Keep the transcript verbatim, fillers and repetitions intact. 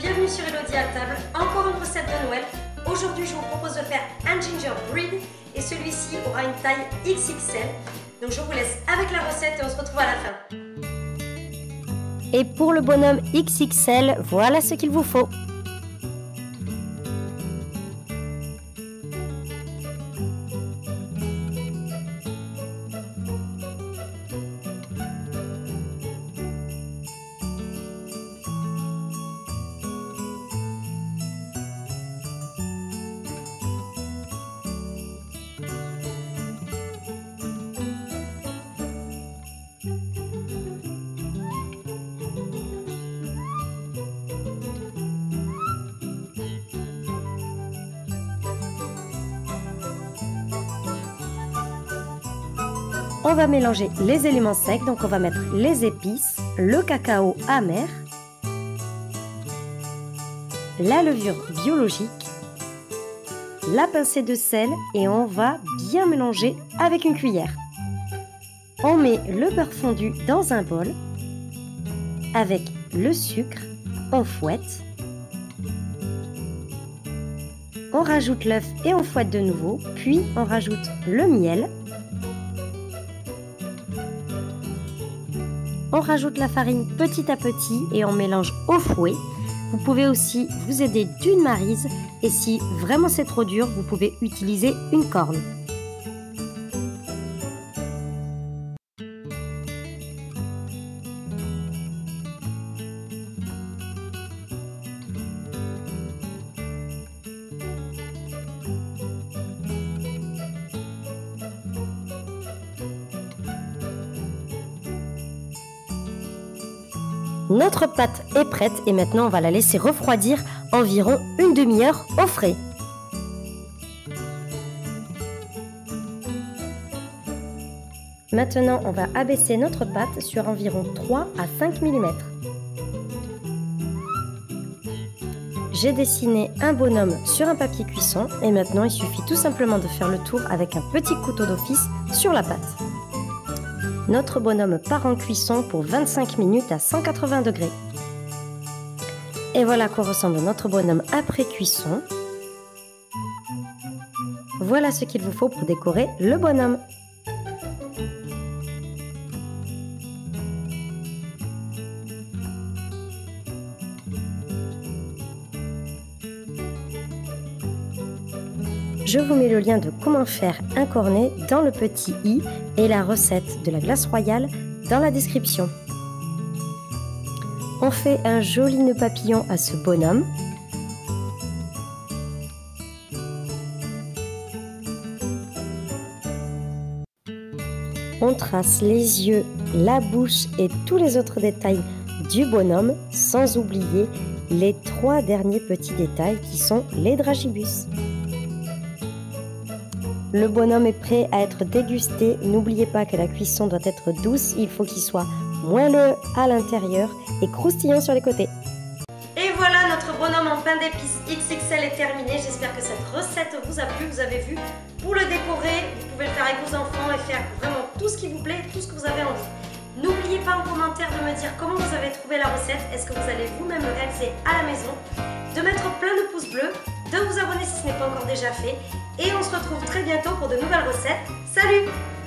bienvenue sur Elodie à table, encore une recette de Noël. Aujourd'hui je vous propose de faire un gingerbread et celui-ci aura une taille X X L. Donc je vous laisse avec la recette et on se retrouve à la fin. Et pour le bonhomme X X L, voilà ce qu'il vous faut. On va mélanger les éléments secs, donc on va mettre les épices, le cacao amer, la levure biologique, la pincée de sel et on va bien mélanger avec une cuillère. On met le beurre fondu dans un bol avec le sucre, on fouette. On rajoute l'œuf et on fouette de nouveau, puis on rajoute le miel. On rajoute la farine petit à petit et on mélange au fouet. Vous pouvez aussi vous aider d'une maryse et si vraiment c'est trop dur, vous pouvez utiliser une corne. Notre pâte est prête et maintenant on va la laisser refroidir environ une demi-heure au frais. Maintenant on va abaisser notre pâte sur environ trois à cinq millimètres. J'ai dessiné un bonhomme sur un papier cuisson et maintenant il suffit tout simplement de faire le tour avec un petit couteau d'office sur la pâte. Notre bonhomme part en cuisson pour vingt-cinq minutes à cent quatre-vingts degrés. Et voilà à quoi ressemble notre bonhomme après cuisson. Voilà ce qu'il vous faut pour décorer le bonhomme. Je vous mets le lien de comment faire un cornet dans le petit i et la recette de la glace royale dans la description. On fait un joli nœud papillon à ce bonhomme. On trace les yeux, la bouche et tous les autres détails du bonhomme, sans oublier les trois derniers petits détails qui sont les dragibus. Le bonhomme est prêt à être dégusté. N'oubliez pas que la cuisson doit être douce. Il faut qu'il soit moelleux à l'intérieur et croustillant sur les côtés. Et voilà, notre bonhomme en pain d'épices X X L est terminé. J'espère que cette recette vous a plu. Vous avez vu, pour le décorer, vous pouvez le faire avec vos enfants et faire vraiment tout ce qui vous plaît, tout ce que vous avez envie. N'oubliez pas en commentaire de me dire comment vous avez trouvé la recette. Est-ce que vous allez vous-même le réaliser à la maison? De mettre plein de pouces bleus, de vous abonner si ce n'est pas encore déjà fait. Et on se retrouve très bientôt pour de nouvelles recettes. Salut!